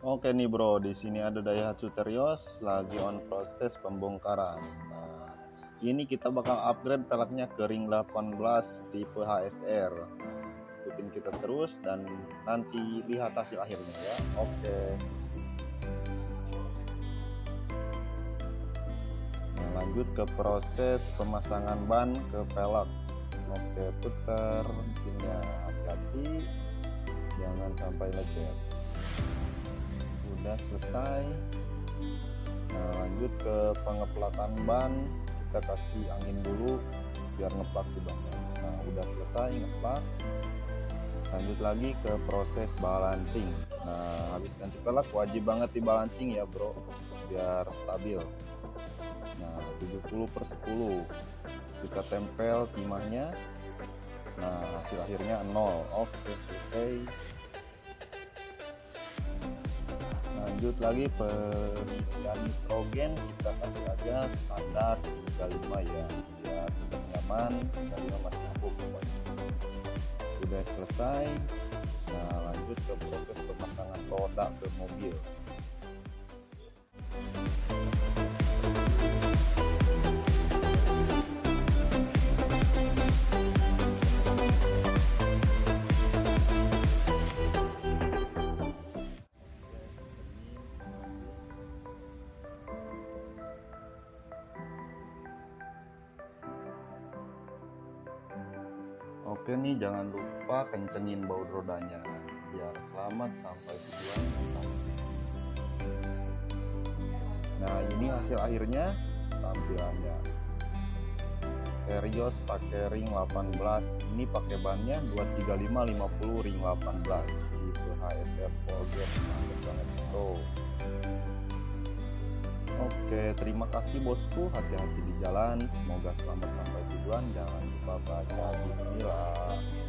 Oke nih bro, di sini ada Daihatsu Terios lagi on proses pembongkaran. Nah, ini kita bakal upgrade peleknya ke ring 18 tipe HSR. Ikutin kita terus dan nanti lihat hasil akhirnya ya. Oke. Nah, lanjut ke proses pemasangan ban ke velg. Oke, putar mesinnya, hati-hati jangan sampai lecet. Udah selesai. Nah, lanjut ke pengeplakan ban, kita kasih angin dulu biar ngeplak si bannya. Nah, udah selesai ngeplak. Lanjut lagi ke proses balancing. Nah, habis ganti pelek wajib banget di balancing ya bro, biar stabil. Nah, 70/10 kita tempel timahnya. Nah, hasil akhirnya 0. Oke, selesai. Lanjut lagi pengisian nitrogen, kita kasih aja standar 35 ya, biar tetap nyaman. 35 masih empuk pokoknya. Udah selesai. Nah, lanjut ke proses pemasangan roda ke mobil. Oke nih, jangan lupa kencengin baut rodanya biar selamat sampai tujuan. Nah, ini hasil akhirnya tampilannya. Terios pakai ring 18. Ini pakai bannya 235/50 ring 18 tipe HSR Forget. Mantap banget bro. Oke, terima kasih bosku. Hati-hati di jalan. Semoga selamat sampai tujuan. Jangan lupa baca bismillah.